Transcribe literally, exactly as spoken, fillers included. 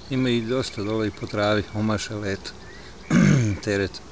Ima i dosta dole i po travi, omaše leto, teret.